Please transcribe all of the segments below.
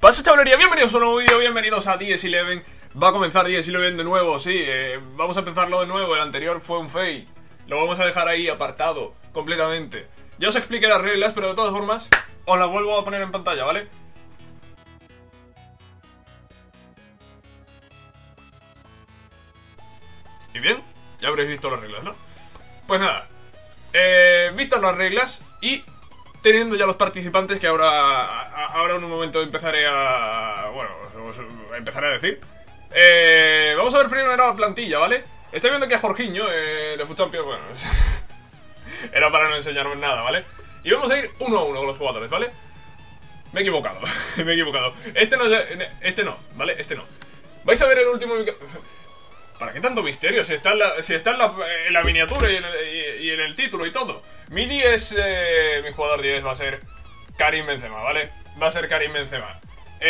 Pasa chavalería, bienvenidos a un nuevo vídeo, bienvenidos a DS11. Va a comenzar DS11 de nuevo, sí, vamos a empezarlo de nuevo, el anterior fue un fail. Lo vamos a dejar ahí apartado, completamente. Ya os expliqué las reglas, pero de todas formas os las vuelvo a poner en pantalla, ¿vale? Y bien, ya habréis visto las reglas, ¿no? Pues nada, vistas las reglas y teniendo ya los participantes que ahora en un momento empezaré a... bueno, os empezaré a decir. Vamos a ver primero la plantilla, ¿vale? Estoy viendo que a Jorginho, de Foot Champions, bueno... era para no enseñaros nada, ¿vale? Y vamos a ir 1 a 1 con los jugadores, ¿vale? Me he equivocado, me he equivocado. Este no, ¿vale? Este no. Vais a ver el último... ¿Para qué tanto misterio? Si está en la miniatura y en el título y todo. Mi 10, mi jugador 10 va a ser Karim Benzema, ¿vale? Va a ser Karim Benzema.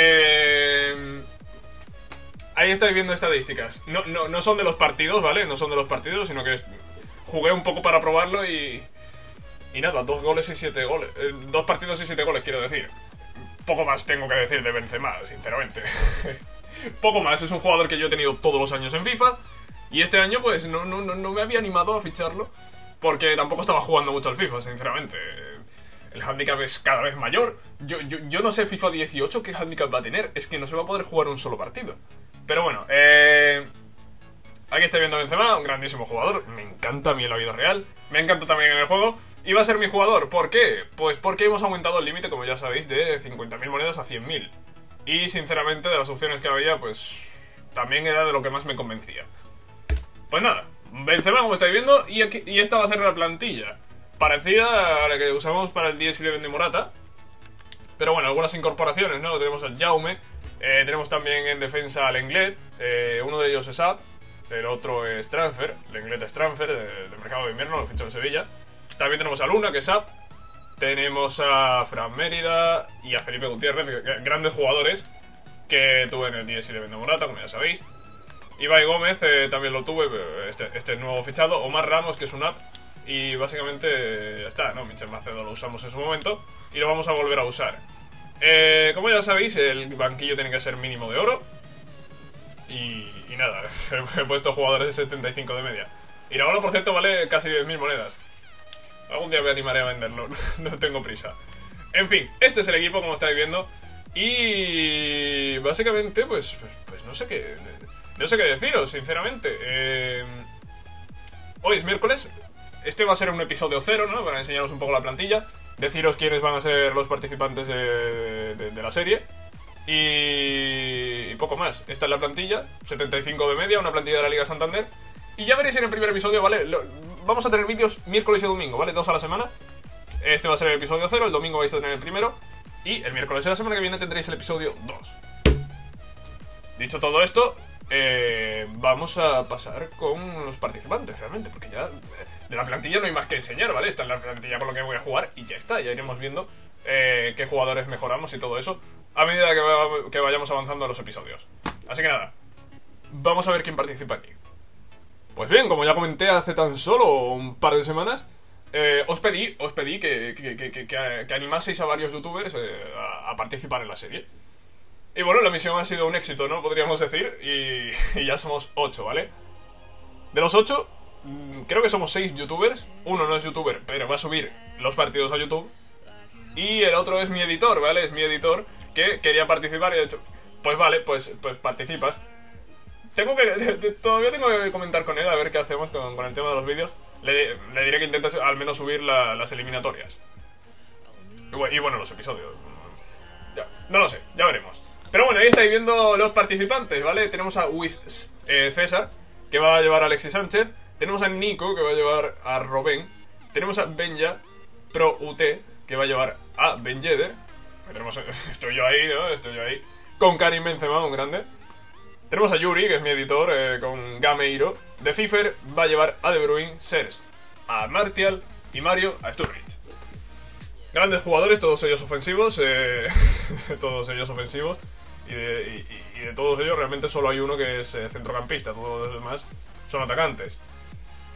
Ahí estáis viendo estadísticas. No son de los partidos, ¿vale? No son de los partidos, sino que jugué un poco para probarlo y nada, 2 goles y 7 goles. 2 partidos y 7 goles, quiero decir. Poco más tengo que decir de Benzema, sinceramente. Poco más, es un jugador que yo he tenido todos los años en FIFA. Y este año pues no me había animado a ficharlo, porque tampoco estaba jugando mucho al FIFA, sinceramente. El handicap es cada vez mayor. Yo no sé FIFA 18 qué handicap va a tener. Es que no se va a poder jugar un solo partido. Pero bueno, aquí estáis viendo a Benzema, un grandísimo jugador. Me encanta a mí en la vida real, me encanta también en el juego. Y va a ser mi jugador, ¿por qué? Pues porque hemos aumentado el límite, como ya sabéis, de 50.000 monedas a 100.000. Y sinceramente de las opciones que había, pues también era de lo que más me convencía. Pues nada, Benzema como estáis viendo, y esta va a ser la plantilla parecida a la que usamos para el DS11 de Morata. Pero bueno, algunas incorporaciones, ¿no? Tenemos al Jaume, tenemos también en defensa al Lenglet, uno de ellos es Saab, el otro es Transfer, Lenglet es Transfer, de mercado de invierno, lo fichó en Sevilla. También tenemos a Luna, que es Saab. Tenemos a Fran Mérida y a Felipe Gutiérrez, grandes jugadores que tuve en el DS11 de Morata, como ya sabéis. Ibai Gómez también lo tuve, este nuevo fichado. Omar Ramos, que es un app. Y básicamente ya está, ¿no? Michel Macedo lo usamos en su momento y lo vamos a volver a usar. Como ya sabéis, el banquillo tiene que ser mínimo de oro. Y nada, he puesto jugadores de 75 de media. Y la bola, por cierto, vale casi 10.000 monedas. Algún día me animaré a venderlo, no tengo prisa. En fin, este es el equipo, como estáis viendo. Y básicamente, pues no sé qué deciros, sinceramente. Hoy es miércoles. Este va a ser un episodio 0, ¿no? Para enseñaros un poco la plantilla. Deciros quiénes van a ser los participantes de la serie. Y poco más. Esta es la plantilla, 75 de media, una plantilla de la Liga Santander. Y ya veréis en el primer episodio, ¿vale? Vamos a tener vídeos miércoles y domingo, ¿vale? 2 a la semana. Este va a ser el episodio 0, el domingo vais a tener el primero. Y el miércoles de la semana que viene tendréis el episodio 2. Dicho todo esto, vamos a pasar con los participantes, realmente. Porque ya de la plantilla no hay más que enseñar, ¿vale? Esta es la plantilla con la que voy a jugar y ya está. Ya iremos viendo qué jugadores mejoramos y todo eso a medida que vayamos avanzando en los episodios. Así que nada, vamos a ver quién participa aquí. Pues bien, como ya comenté hace tan solo un par de semanas, os pedí que animaseis a varios youtubers a participar en la serie. Y bueno, la misión ha sido un éxito, ¿no? Podríamos decir, y ya somos 8, ¿vale? De los 8, creo que somos 6 youtubers. Uno no es youtuber, pero va a subir los partidos a YouTube. Y el otro es mi editor, ¿vale? Es mi editor que quería participar y he dicho, pues vale, pues participas. Todavía tengo que comentar con él a ver qué hacemos con el tema de los vídeos. Le diré que intentes al menos subir las eliminatorias. Y bueno, los episodios. No lo sé, ya veremos. Pero bueno, ahí estáis viendo los participantes, ¿vale? Tenemos a César, que va a llevar a Alexis Sánchez. Tenemos a Nico, que va a llevar a Robén. Tenemos a Benja Pro UT, que va a llevar a Ben Yedder. Estoy yo ahí, ¿no? Estoy yo ahí. Con Karim Benzema, un grande. Tenemos a Yuri, que es mi editor, con Gameiro. De Fifer va a llevar a De Bruyne, Sers, a Martial y Mario a Sturridge. Grandes jugadores, todos ellos ofensivos. Todos ellos ofensivos. Y de todos ellos realmente solo hay uno que es centrocampista. Todos los demás son atacantes.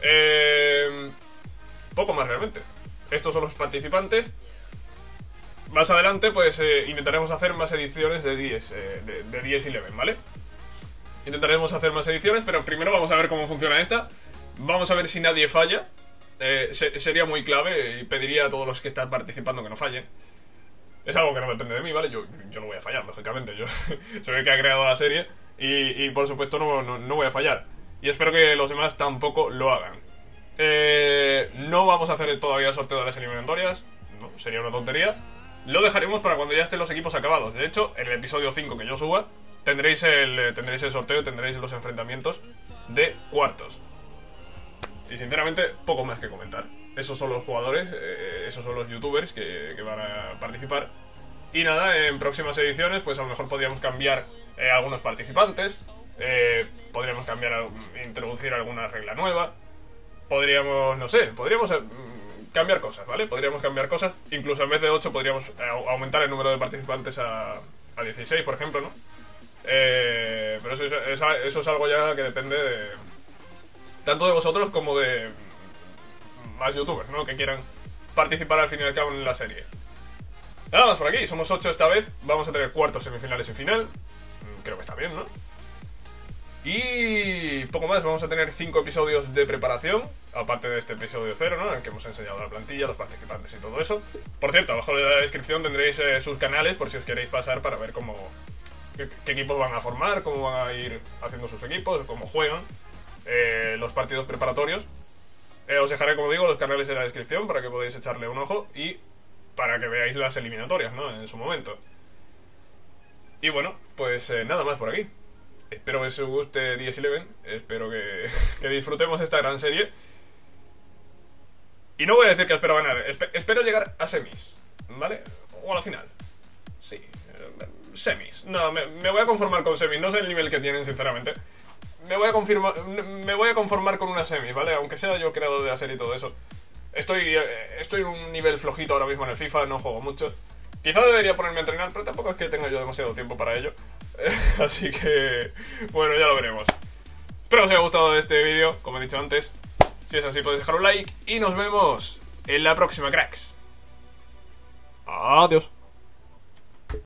Poco más realmente. Estos son los participantes. más adelante pues intentaremos hacer más ediciones de 10, de 10-11, ¿vale? Intentaremos hacer más ediciones, pero primero vamos a ver cómo funciona esta. Vamos a ver si nadie falla. Sería muy clave y pediría a todos los que están participando que no fallen. Es algo que no depende de mí, ¿vale? Yo no voy a fallar, lógicamente. Yo soy el que ha creado la serie y por supuesto no voy a fallar. Y espero que los demás tampoco lo hagan. No vamos a hacer todavía el sorteo de las eliminatorias. No, sería una tontería. Lo dejaremos para cuando ya estén los equipos acabados. De hecho, en el episodio 5 que yo suba, tendréis el sorteo y tendréis los enfrentamientos de cuartos. Y sinceramente, poco más que comentar. Esos son los jugadores, esos son los youtubers que van a participar. Y nada, en próximas ediciones, pues a lo mejor podríamos cambiar algunos participantes. Podríamos introducir alguna regla nueva. Podríamos, no sé, cambiar cosas, ¿vale? Podríamos cambiar cosas. Incluso en vez de 8 podríamos aumentar el número de participantes a 16, por ejemplo, ¿no? Pero eso es algo ya que depende tanto de vosotros como de más youtubers, ¿no? Que quieran participar al fin y al cabo en la serie. Nada más por aquí, somos 8 esta vez. Vamos a tener cuartos, semifinales y final. Creo que está bien, ¿no? Y poco más, vamos a tener 5 episodios de preparación, aparte de este episodio 0, ¿no? En el que hemos enseñado la plantilla, los participantes y todo eso. Por cierto, abajo de la descripción tendréis sus canales por si os queréis pasar para ver qué equipos van a formar, cómo van a ir haciendo sus equipos, cómo juegan los partidos preparatorios. Os dejaré, como digo, los canales en la descripción para que podáis echarle un ojo y para que veáis las eliminatorias, ¿no? En su momento. Y bueno, pues nada más por aquí. Espero que os guste 10-11. Espero que disfrutemos esta gran serie. Y no voy a decir que espero ganar. Espero llegar a semis, ¿vale? O a la final. Sí, semis. No, me voy a conformar con semis. No sé el nivel que tienen, sinceramente. Me voy a conformar con una semi, ¿vale? Aunque sea yo creador de la serie y todo eso. Estoy en un nivel flojito ahora mismo en el FIFA. No juego mucho. Quizá debería ponerme a entrenar, pero tampoco es que tenga yo demasiado tiempo para ello. Así que, bueno, ya lo veremos. Espero que os haya gustado este vídeo, como he dicho antes. Si es así, podéis dejar un like y nos vemos en la próxima, cracks. Adiós.